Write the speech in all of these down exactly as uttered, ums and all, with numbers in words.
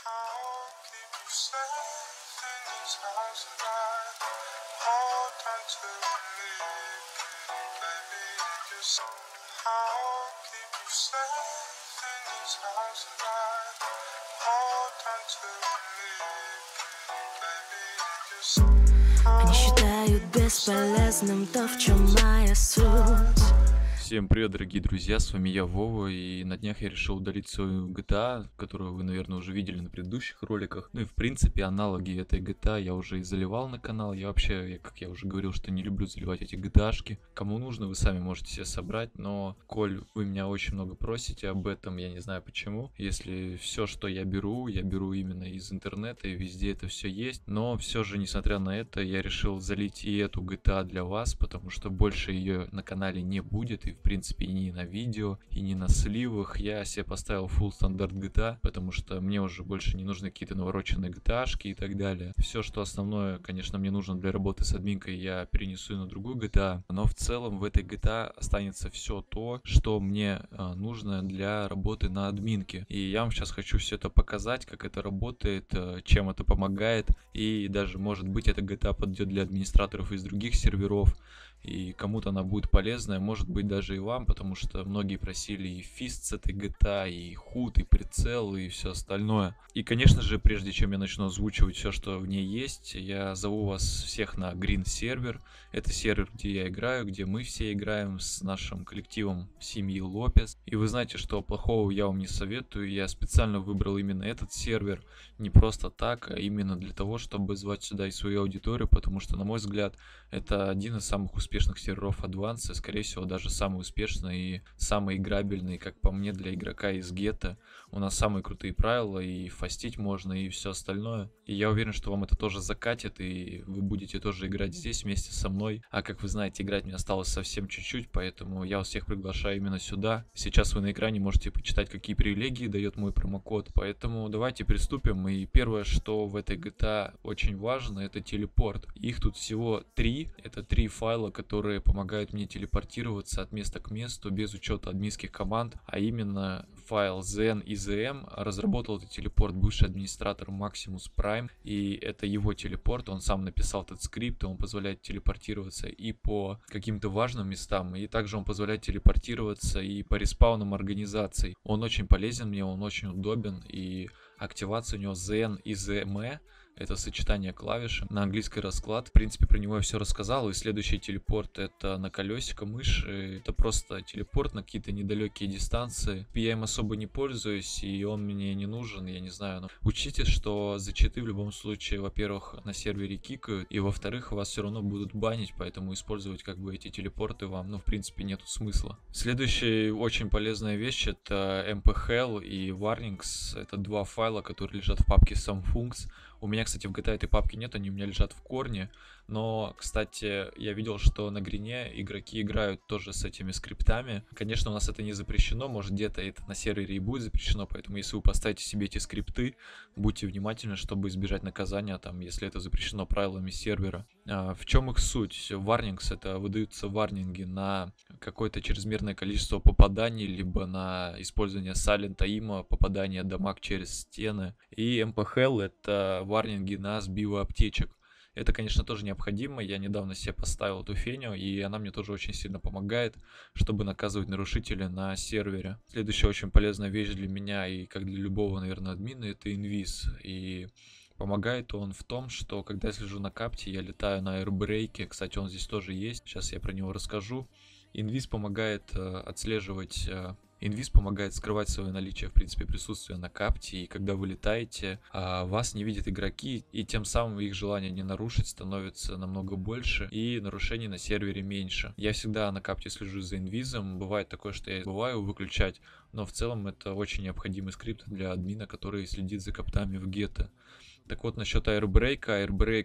I'll keep you safe in these arms of mine. Hold on to me, baby, and just I'll keep you safe in these arms of mine. Hold on to me, baby, and just Они считают бесполезным то, в чем моя суть. Всем привет, дорогие друзья, с вами я, Вова, и на днях я решил удалить свою джи ти эй, которую вы, наверное, уже видели на предыдущих роликах. Ну и, в принципе, аналоги этой джи ти эй я уже и заливал на канал. Я вообще, я, как я уже говорил, что не люблю заливать эти джи ти эй-шки. Кому нужно, вы сами можете себе собрать, но, коль вы меня очень много просите об этом, я не знаю почему. Если все, что я беру, я беру именно из интернета, и везде это все есть. Но все же, несмотря на это, я решил залить и эту джи ти эй для вас, потому что больше ее на канале не будет, и в принципе и не на видео, и не на сливах. Я себе поставил full стандарт джи ти эй, потому что мне уже больше не нужны какие-то навороченные джи ти эй-шки и так далее. Все, что основное, конечно, мне нужно для работы с админкой, я перенесу на другую джи ти эй, но в целом в этой джи ти эй останется все то, что мне а, нужно для работы на админке. И я вам сейчас хочу все это показать, как это работает, а, чем это помогает, и даже, может быть, эта джи ти эй подойдет для администраторов из других серверов, и кому-то она будет полезная, может быть даже и вам, потому что многие просили и фист с этой джи ти эй, и худ, и прицел, и все остальное. И, конечно же, прежде чем я начну озвучивать все, что в ней есть, я зову вас всех на Green сервер. Это сервер, где я играю, где мы все играем с нашим коллективом семьи Лопес. И вы знаете, что плохого я вам не советую, я специально выбрал именно этот сервер, не просто так, а именно для того, чтобы звать сюда и свою аудиторию, потому что, на мой взгляд, это один из самых успешных успешных серверов Advance, скорее всего даже самый успешный и самый играбельный, как по мне, для игрока из гетто. У нас самые крутые правила, и фастить можно, и все остальное. И я уверен, что вам это тоже закатит, и вы будете тоже играть здесь вместе со мной. А как вы знаете, играть мне осталось совсем чуть-чуть, поэтому я вас всех приглашаю именно сюда. Сейчас вы на экране можете почитать, какие привилегии дает мой промокод, поэтому давайте приступим. И первое, что в этой джи ти эй очень важно, это телепорт. Их тут всего три, это три файла, которые помогают мне телепортироваться от места к месту без учета админских команд, а именно файл zen и zm. Разработал этот телепорт бывший администратор Maximus Prime, и это его телепорт, он сам написал этот скрипт, он позволяет телепортироваться и по каким-то важным местам, и также он позволяет телепортироваться и по респаунам организаций. Он очень полезен мне, он очень удобен, и активация у него zen и zm. Это сочетание клавиш на английский расклад. В принципе, про него я все рассказал. И следующий телепорт — это на колесико мыши. Это просто телепорт на какие-то недалекие дистанции. Я им особо не пользуюсь, и он мне не нужен, я не знаю. Но учтите, что за читы в любом случае, во-первых, на сервере кикают, и во-вторых, вас все равно будут банить, поэтому использовать как бы эти телепорты вам, ну, в принципе, нету смысла. Следующая очень полезная вещь — это эм пи хэл и warnings. Это два файла, которые лежат в папке somefuncs. У меня, кстати, в джи ти эй этой папки нет, они у меня лежат в корне. Но, кстати, я видел, что на грине игроки играют тоже с этими скриптами. Конечно, у нас это не запрещено, может где-то это на сервере и будет запрещено, поэтому если вы поставите себе эти скрипты, будьте внимательны, чтобы избежать наказания, там, если это запрещено правилами сервера. А в чем их суть? Warnings — это выдаются варнинги на какое-то чрезмерное количество попаданий, либо на использование Silent Aim, попадание дамаг через стены. И эм пи хэл — это варнинги на сбивы аптечек. Это, конечно, тоже необходимо. Я недавно себе поставил эту феню, и она мне тоже очень сильно помогает, чтобы наказывать нарушителей на сервере. Следующая очень полезная вещь для меня и как для любого, наверное, админа — это инвиз. И помогает он в том, что когда я слежу на капте, я летаю на аирбрейке. Кстати, он здесь тоже есть. Сейчас я про него расскажу. Инвиз помогает э, отслеживать... Э, Инвиз помогает скрывать свое наличие, в принципе, присутствия на капте, и когда вы летаете, вас не видят игроки, и тем самым их желание не нарушить становится намного больше, и нарушений на сервере меньше. Я всегда на капте слежу за инвизом, бывает такое, что я забываю выключать, но в целом это очень необходимый скрипт для админа, который следит за каптами в гетто. Так вот, насчет аирбрейка. Аирбрейк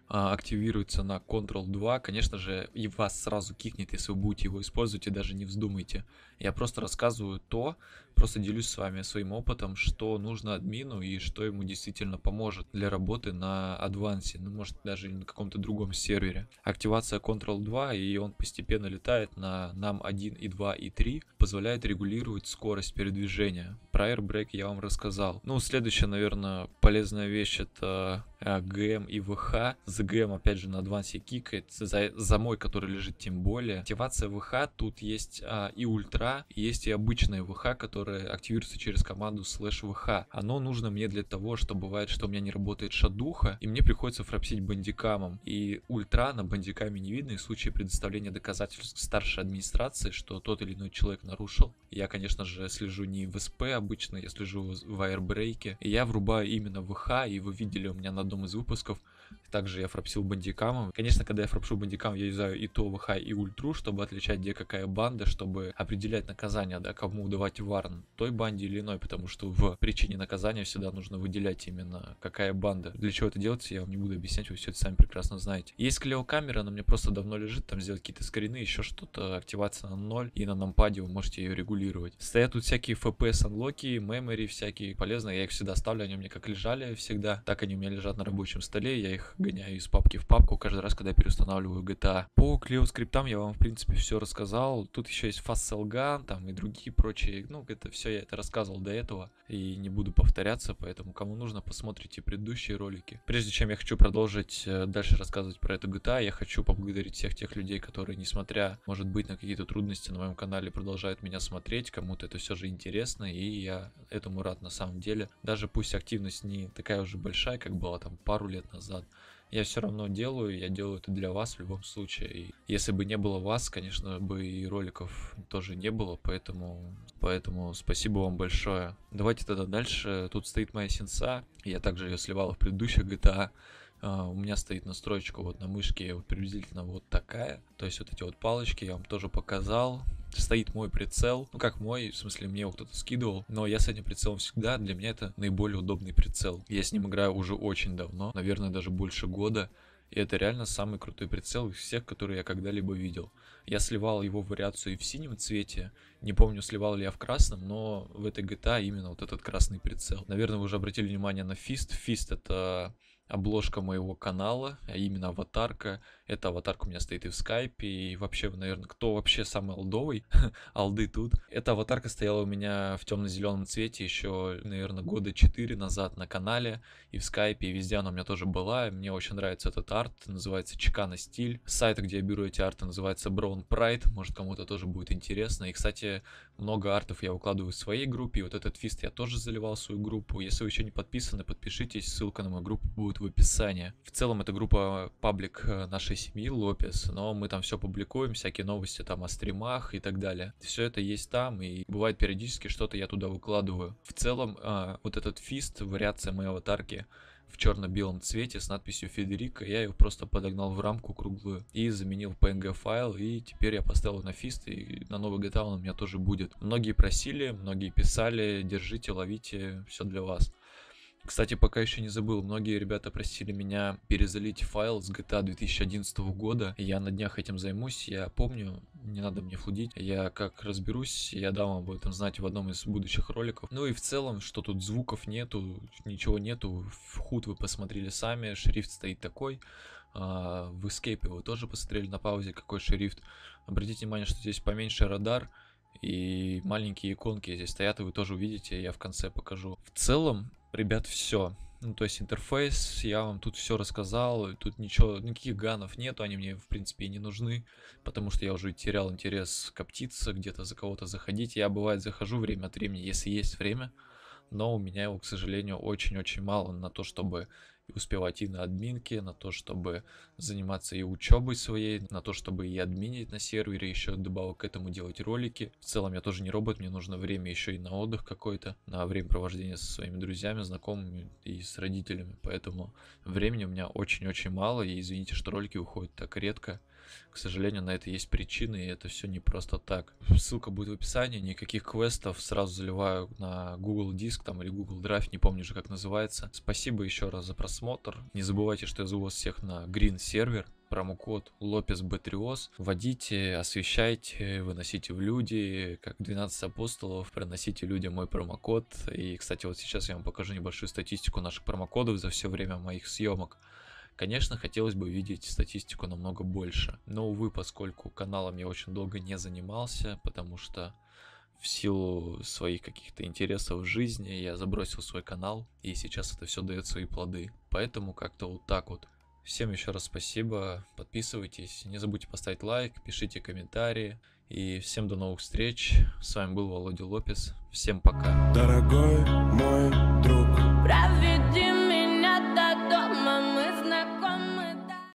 а, активируется на контрол два, конечно же, и вас сразу кикнет, если вы будете его использовать, и даже не вздумайте. Я просто рассказываю то, просто делюсь с вами своим опытом, что нужно админу и что ему действительно поможет для работы на адвансе, ну, может, даже на каком-то другом сервере. Активация контрол два, и он постепенно летает на нам один и два и три, позволяет регулировать скорость передвижения. Про Airbreak я вам рассказал. Ну, следующая, наверное, полезная вещь — это ГМ и ВХ. За ГМ, опять же, на адвансе кикает, за, за мой, который лежит, тем более. Активация ВХ, тут есть а, и ультра, есть и обычная ВХ, которая активируется через команду слэш ВХ. Оно нужно мне для того, что бывает, что у меня не работает шадуха, и мне приходится фрапсить бандикамом. И ультра на бандикаме не видно, и в случае предоставления доказательств старшей администрации, что тот или иной человек нарушил. Я, конечно же, слежу не в СП обычно, я слежу в Airbreak, и я врубаю именно ВХ, и вы видели у меня на одном из выпусков. Также я фрапсил бандикамом. Конечно, когда я фрапшу бандикам, я юзаю и то ВХ, и ультру, чтобы отличать, где какая банда, чтобы определять наказание, да, кому давать варн, той банде или иной, потому что в причине наказания всегда нужно выделять именно какая банда. Для чего это делается, я вам не буду объяснять, вы все это сами прекрасно знаете. Есть клеокамера, она мне просто давно лежит, там сделать какие-то скрины, еще что-то, активация на ноль, и на нампаде вы можете ее регулировать. Стоят тут всякие эф пи эс анлоки, memory всякие полезные, я их всегда ставлю, они у меня как лежали всегда, так они у меня лежат на рабочем столе, я их гоняю из папки в папку каждый раз, когда я переустанавливаю джи ти эй. По клеоскриптам я вам, в принципе, все рассказал. Тут еще есть FastCellGun, там и другие прочие. Ну, это все я это рассказывал до этого, и не буду повторяться, поэтому кому нужно, посмотрите предыдущие ролики. Прежде чем я хочу продолжить дальше рассказывать про эту джи ти эй, я хочу поблагодарить всех тех людей, которые, несмотря, может быть, на какие-то трудности на моем канале, продолжают меня смотреть. Кому-то это все же интересно, и я этому рад на самом деле. Даже пусть активность не такая уже большая, как была там пару лет назад, я все равно делаю, я делаю это для вас в любом случае. И если бы не было вас, конечно, бы и роликов тоже не было, поэтому, поэтому спасибо вам большое. Давайте тогда дальше. Тут стоит моя сенса, я также ее сливал в предыдущих джи ти эй. Uh, у меня стоит настроечка вот на мышке вот приблизительно вот такая, то есть вот эти вот палочки я вам тоже показал. Стоит мой прицел, ну как мой, в смысле мне его кто-то скидывал, но я с этим прицелом всегда, для меня это наиболее удобный прицел. Я с ним играю уже очень давно, наверное даже больше года, и это реально самый крутой прицел из всех, которые я когда-либо видел. Я сливал его вариацию и в синем цвете, не помню, сливал ли я в красном, но в этой джи ти эй именно вот этот красный прицел. Наверное, вы уже обратили внимание на фист. Фист — это обложка моего канала, а именно аватарка. Эта аватарка у меня стоит и в скайпе, и вообще, наверное, кто вообще самый алдовый, алды тут. Эта аватарка стояла у меня в темно-зеленом цвете еще, наверное, года четыре назад на канале, и в скайпе, и везде она у меня тоже была. Мне очень нравится этот арт, называется Чикана Стиль. Сайт, где я беру эти арты, называется Brown Pride, может, кому-то тоже будет интересно. И, кстати, много артов я выкладываю в своей группе, и вот этот фист я тоже заливал в свою группу. Если вы еще не подписаны, подпишитесь, ссылка на мою группу будет в описании. В целом, это группа паблик нашей семьи Лопес, но мы там все публикуем, всякие новости там о стримах и так далее. Все это есть там, и бывает периодически что-то я туда выкладываю. В целом, а, вот этот фист, вариация моей аватарки в черно-белом цвете с надписью Федерико, я его просто подогнал в рамку круглую и заменил в пи эн джи файл, и теперь я поставил на фист, и на новый джи ти эй он у меня тоже будет. Многие просили, многие писали, держите, ловите, все для вас. Кстати, пока еще не забыл, многие ребята просили меня перезалить файл с джи ти эй две тысячи одиннадцатого года. Я на днях этим займусь, я помню, не надо мне флудить. Я как разберусь, я дам об этом знать в одном из будущих роликов. Ну и в целом, что тут звуков нету, ничего нету. В худ вы посмотрели сами, шрифт стоит такой. В Escape вы тоже посмотрели на паузе, какой шрифт. Обратите внимание, что здесь поменьше радар. И маленькие иконки здесь стоят, и вы тоже увидите, я в конце покажу. В целом, ребят, все. Ну, то есть интерфейс, я вам тут все рассказал, тут ничего, никаких ганов нету, они мне, в принципе, и не нужны, потому что я уже терял интерес коптиться, где-то за кого-то заходить. Я, бывает, захожу время от времени, если есть время, но у меня его, к сожалению, очень-очень мало на то, чтобы успевать и на админке, на то, чтобы заниматься и учебой своей, на то, чтобы и админить на сервере, еще добавок к этому делать ролики. В целом я тоже не робот, мне нужно время еще и на отдых какой-то, на времяпровождение со своими друзьями, знакомыми и с родителями, поэтому времени у меня очень-очень мало, и извините, что ролики выходят так редко. к сожалению, на это есть причины, и это все не просто так. Ссылка будет в описании, никаких квестов, сразу заливаю на Google Диск там или Google Drive, не помню же, как называется. Спасибо еще раз за просмотр. Не забывайте, что я зову вас всех на Green сервер. Промокод LopezBetrios. Вводите, освещайте, выносите в люди, как двенадцать апостолов, приносите людям мой промокод. И, кстати, вот сейчас я вам покажу небольшую статистику наших промокодов за все время моих съемок. Конечно, хотелось бы видеть статистику намного больше, но, увы, поскольку каналом я очень долго не занимался, потому что в силу своих каких-то интересов в жизни я забросил свой канал, и сейчас это все дает свои плоды. Поэтому как-то вот так вот. Всем еще раз спасибо, подписывайтесь, не забудьте поставить лайк, пишите комментарии, и всем до новых встреч. С вами был Володя Лопес, всем пока. Дорогой мой